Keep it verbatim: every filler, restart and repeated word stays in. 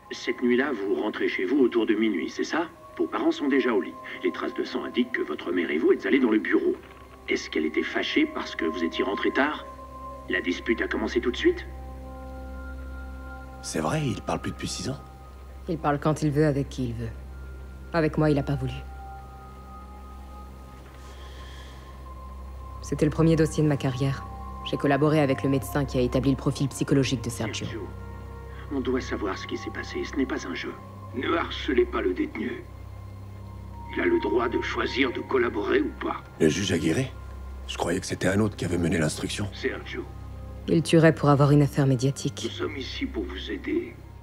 Cette nuit-là, vous rentrez chez vous autour de minuit, c'est ça? Vos parents sont déjà au lit. Les traces de sang indiquent que votre mère et vous êtes allés dans le bureau. Est-ce qu'elle était fâchée parce que vous étiez rentré tard? La dispute a commencé tout de suite? C'est vrai, il parle plus depuis six ans. Il parle quand il veut, avec qui il veut. Avec moi, il a pas voulu. C'était le premier dossier de ma carrière. J'ai collaboré avec le médecin qui a établi le profil psychologique de Sergio. Sergio, on doit savoir ce qui s'est passé. Ce n'est pas un jeu. Ne harcelez pas le détenu. Il a le droit de choisir de collaborer ou pas. Le juge Aguirre? Je croyais que c'était un autre qui avait mené l'instruction. Sergio, Il tuerait pour avoir une affaire nous médiatique. sommes ici pour vous aider.